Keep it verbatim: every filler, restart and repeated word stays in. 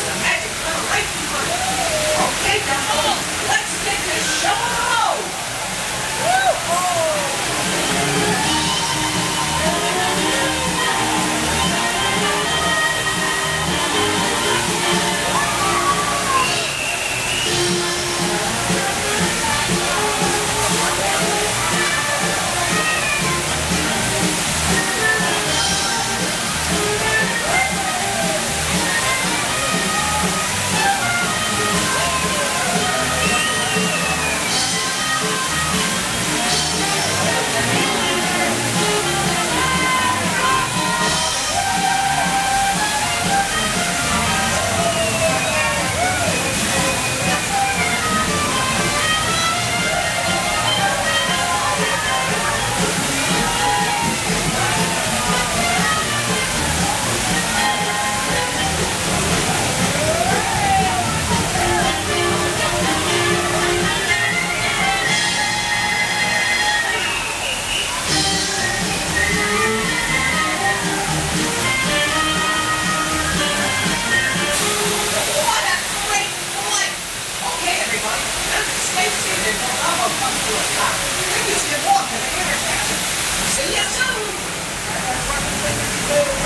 That's the magic little right for it. Okay, Dumbo, let's get this show on the road. See you soon!